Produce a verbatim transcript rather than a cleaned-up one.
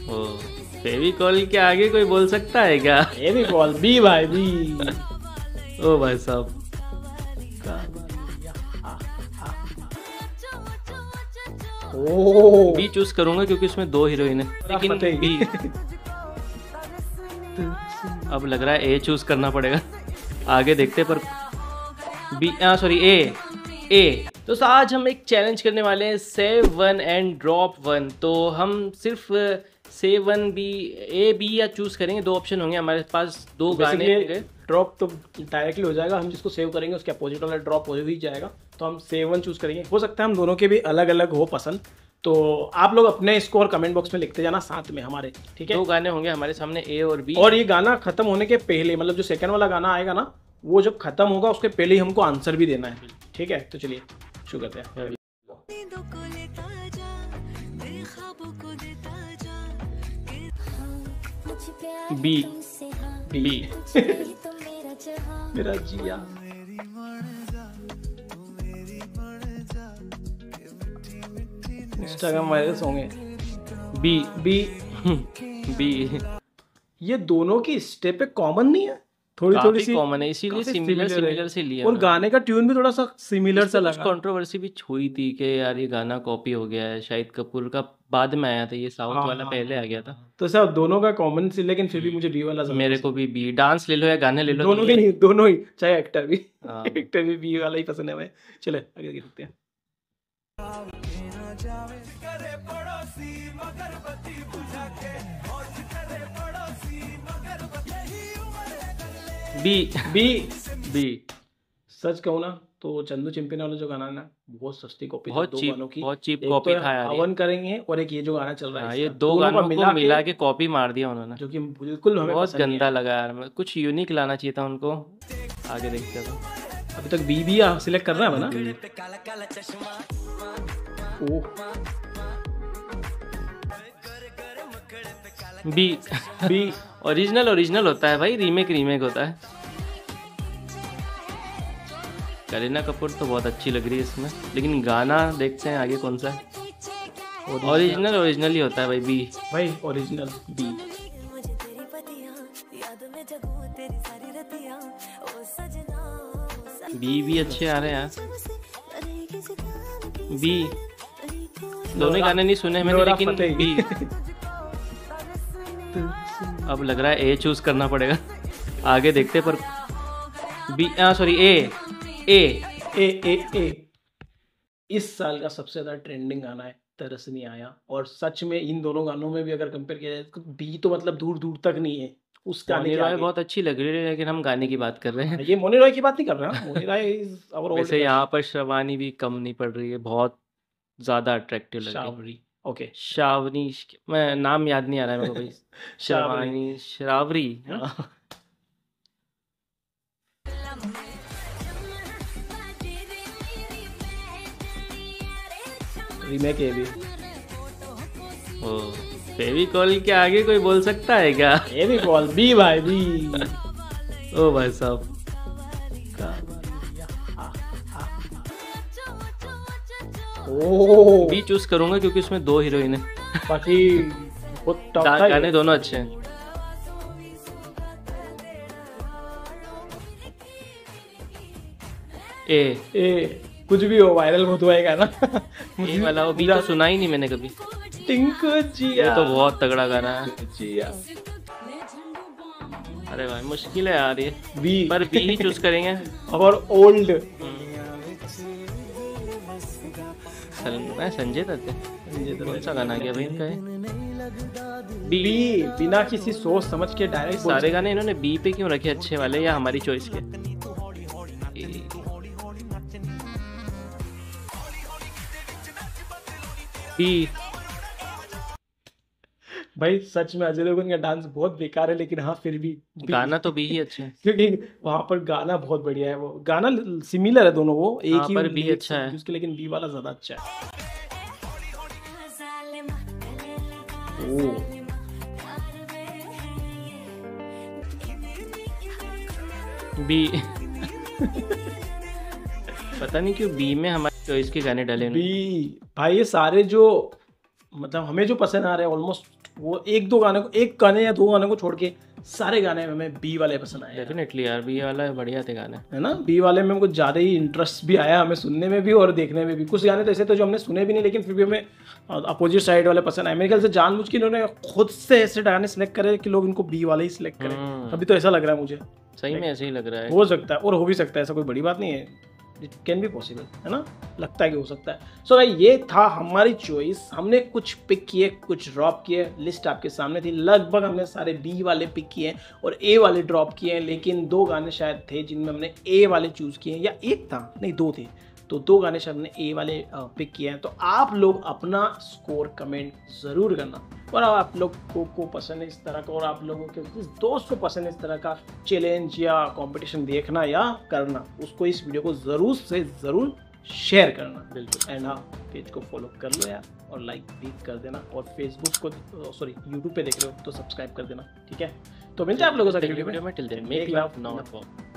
ओ फेविकॉल के आगे कोई बोल सकता है क्या? फेविकॉल बी भाई बी। ओ भाई साहब ओ बी चूज करूंगा क्योंकि उसमें दो हीरोइन है, लेकिन बी अब लग रहा है ए चूज करना पड़ेगा। आगे देखते पर बी सॉरी ए ए तो आज हम एक चैलेंज करने वाले हैं, save one and drop one. तो हम सिर्फ save one B A B या चूज करेंगे, दो ऑप्शन होंगे हमारे पास, दो गाने होंगे। ड्रॉप तो डायरेक्टली हो जाएगा, हम जिसको सेव करेंगे उसके अपोजिट वाला ड्रॉप हो ही जाएगा। तो हम सेव वन चूज करेंगे। हो सकता है हम दोनों के भी अलग अलग हो पसंद, तो आप लोग अपने स्कोर कमेंट बॉक्स में लिखते जाना साथ में हमारे, ठीक है। दो गाने होंगे हमारे सामने ए और बी, और ये गाना खत्म होने के पहले, मतलब जो सेकंड वाला गाना आएगा ना, वो जब खत्म होगा उसके पहले ही हमको आंसर भी देना है, ठीक है। तो चलिए शुरू करते हैं। बी बी मेरा जिया इंस्टाग्राम वायरल सॉन्ग है। बी बी बी ये दोनों की स्टेप कॉमन नहीं है, थोड़ी थोड़ी सी कॉमन है, इसीलिए सिमिलर सिमिलर से लिया। और गाने का ट्यून भी थोड़ा सा सिमिलर सा लगा। कंट्रोवर्सी भी हुई थी कि यार ये गाना कॉपी हो गया है, शाहिद कपूर का बाद में आया था, ये साउथ हाँ, वाला पहले आ गया था। तो सब दोनों का कॉमन सी, लेकिन फिर भी मुझे बी वाला मेरे को भी बी। डांस ले लो या गाने ले लो, दोनों ही नहीं, दोनों ही, चाहे एक्टर भी हाँ। एक्टर भी बी वाला ही पसंद है हमें। चले आगे देखते हैं। बी बी बी सच कहूँ ना तो चंदू चिंपिन वाला जो गाना है ना, बहुत सस्ती कॉपी, बहुत दो चीप गानों की, बहुत चीप एक कॉपी तो था यार। हवन करेंगे और एक ये जो गाना चल रहा है, हाँ, ये इसका। दो दोनों गानों को को मिला के के कॉपी मार दिया उन्होंने, जो कि बिल्कुल हमें बहुत पसंद नहीं गंदा लगा यार। कुछ यूनिक लाना चाहिए था उनको। आगे देखते हैं। आया। अभी तक बी बी सिलेक्ट कर रहा है ना। ओह बी बी ओरिजिनल ओरिजिनल होता है भाई, रीमेक रीमेक होता है। करीना कपूर तो बहुत अच्छी लग रही है इसमें, लेकिन गाना देखते हैं आगे कौन सा है। ओरिजिनल ओरिजिनल ही होता है भाई। बी भाई ओरिजिनल बी। बी भी अच्छे आ रहे हैं यार। बी दोनों गाने नहीं सुने मैंने, लेकिन बी अब लग रहा है ए चूज करना पड़ेगा। आगे देखते पर बी सॉरी ए ए ए ए ए इस साल का सबसे ज्यादा ट्रेंडिंग गाना है तरस नहीं आया। और सच में इन दोनों गानों में भी अगर कंपेयर किया जाए तो बी तो मतलब दूर दूर तक नहीं है उस गाने के आगे। बहुत अच्छी लग रही है, लेकिन हम गाने की बात कर रहे हैं। ये मोनी रॉय की बात नहीं कर रहा हूं। Mouni Roy is our old. वैसे यहाँ पर श्रवानी भी कम नहीं पड़ रही है, बहुत ज्यादा अट्रैक्टिव लग रही है। ओके श्रावणी, मैं नाम याद नहीं आ रहा है मेरे को भाई। श्रवानी श्रावरी रीमेक है भी। ओ फेविकॉल के आगे कोई बोल सकता है क्या? फेविकॉल बी भाई बी। ओ भाई साहब ओ बी चूज करूंगा क्योंकि उसमें दो हीरोइन है, बाकी गाने दोनों अच्छे हैं। ए ए कुछ भी हो, वायरल बहुत हुआ है गाना। ये वाला वो बी तो सुना ही नहीं मैंने कभी। टिंकू जिया ये तो बहुत तगड़ा गाना है। जिया। अरे भाई मुश्किल है यार ये, बी पर बी ही चूज करेंगे। और ओल्ड संजय दत्त कौन सा गाना गया भाई इनका? बी बिना किसी सोच समझ के डायरेक्ट। सारे गाने इन्होंने बी पे क्यों रखे अच्छे वाले, या हमारी चॉइस के? बी भाई सच में अजय देवगन का डांस बहुत बेकार है, लेकिन हाँ फिर भी गाना तो बी ही अच्छा है, क्योंकि वहाँ पर गाना बहुत बढ़िया है। वो गाना सिमिलर है दोनों, वो एक ही पर बी अच्छा है उसके, लेकिन बी वाला ज्यादा अच्छा है। ओ बी पता नहीं क्यों बी में हमारी चॉइस के गाने डाले। बी भाई ये सारे जो मतलब हमें जो पसंद आ रहे हैं ऑलमोस्ट वो एक दो गाने को, एक गाने या दो गाने को छोड़ के सारे गाने हमें बी वाले पसंद आए। डेफिनेटली यार, बी वाला बढ़िया थे गाने, है ना। बी वाले में कुछ ज़्यादा ही इंटरेस्ट भी आया हमें सुनने में भी और देखने में भी। कुछ गाने तो ऐसे थे जो हमने सुने भी नहीं लेकिन फिर भी हमें अपोजिट साइड वाले पसंद आए। मेरे ख्याल से जानबूझ के इन्होंने खुद से ऐसे गाने सेलेक्ट करे कि लोग इनको बी वाले ही सिलेक्ट करें, अभी तो ऐसा लग रहा है मुझे। सही में ऐसे ही लग रहा है। हो सकता है और हो भी सकता है, ऐसा कोई बड़ी बात नहीं है, इट कैन बी पॉसिबल, है ना, लगता है कि हो सकता है। सो so, भाई ये था हमारी चॉइस, हमने कुछ पिक किए, कुछ ड्रॉप किए, लिस्ट आपके सामने थी। लगभग हमने सारे बी वाले पिक किए और ए वाले ड्रॉप किए हैं, लेकिन दो गाने शायद थे जिनमें हमने ए वाले चूज़ किए, या एक था, नहीं दो थे, तो दो गाने शायद हमने ए वाले पिक किए हैं। तो आप लोग अपना स्कोर कमेंट ज़रूर करना, और आप लोग को, को पसंद है इस तरह का, और आप लोगों के किस दोस्त को पसंद है इस तरह का चैलेंज या कंपटीशन देखना या करना, उसको इस वीडियो को ज़रूर से ज़रूर शेयर करना। बिल्कुल। एंड हाँ, पेज को फॉलो कर लो यार, और लाइक भी कर देना, और फेसबुक को, सॉरी यूट्यूब पे देख रहे हो तो सब्सक्राइब कर देना, ठीक है। तो मिलते हैं आप लोगों से अगली वीडियो में। Till then make love not war.